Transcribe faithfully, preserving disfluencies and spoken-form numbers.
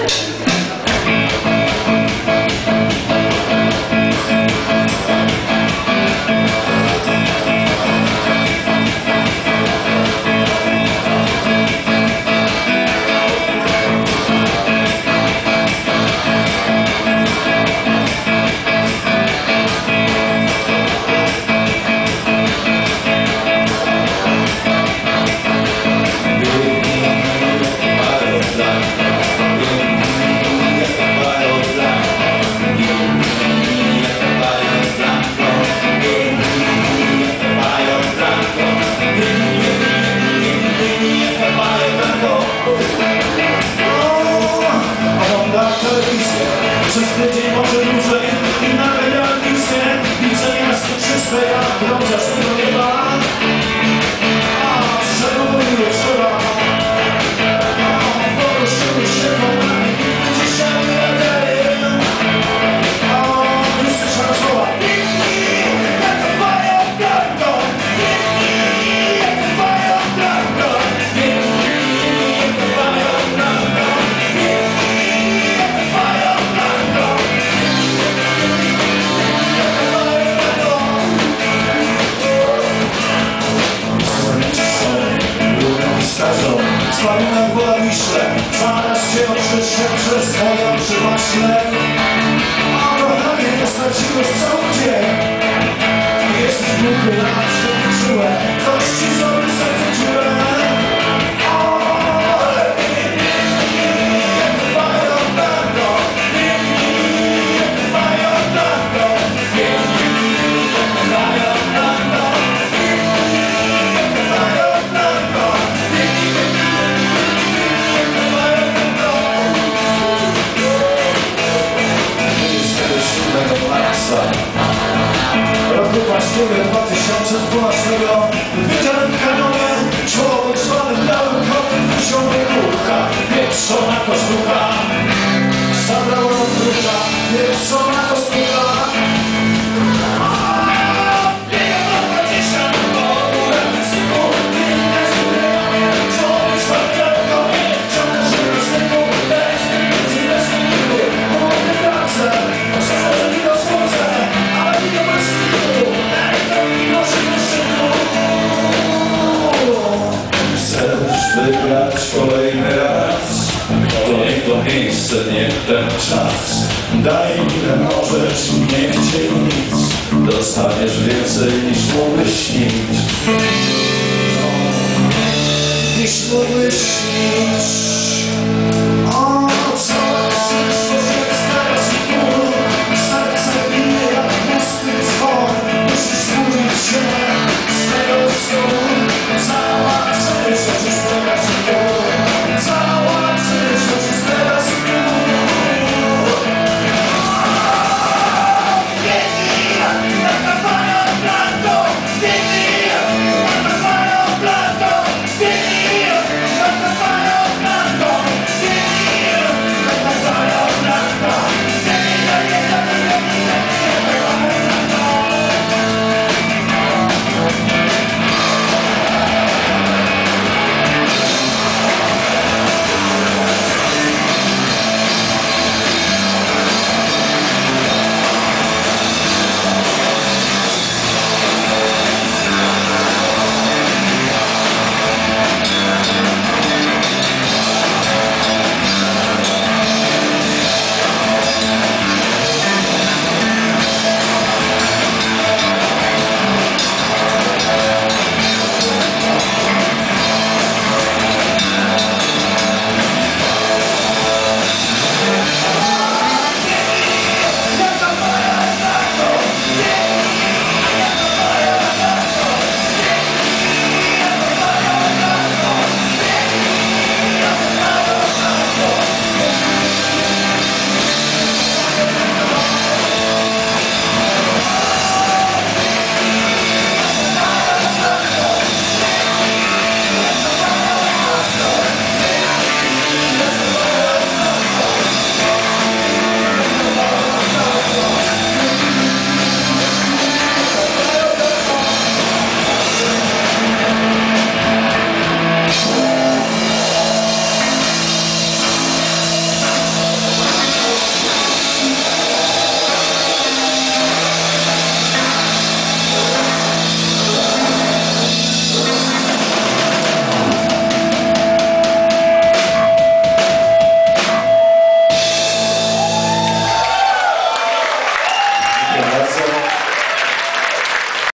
Przez tydzień, może dłużej i nagle miałem wizję. Widzę miasto czyste jak brąza z tego nieba. A przebudziły trzeba. A poruszyły się kołami. Dzisiaj nadaje. A wysłyszałem słowa. Piękni jak Fajo Blanco. Piękni jak Fajo Blanco. Piękni jak Fajo Blanco. Wspominam go na Wiśle, zaraz cię oczyszczę przez twoje oczy właśnie. A kochanie, nie straciły z cały dzień. Jesteś głuchy, na się uczyłem, coś ci zrobił serce dziurę. Roku właściwie dwa tysiące dwunastego w Wydziałem Kanonie człowiek zwany białym kotem wysiągł kurka, pieprzona kostucha. Zabrała od druga, pieprzona kostucha. Wygrać kolejny raz, to nie to miejsce, nie ten czas. Daj ile możesz, nie chciej nic, dostaniesz więcej niż mógłbyś śnić. Niż mógłbyś śnić.